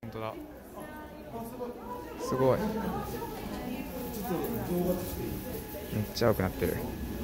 本当だ。すごい。めっちゃ青くなってる。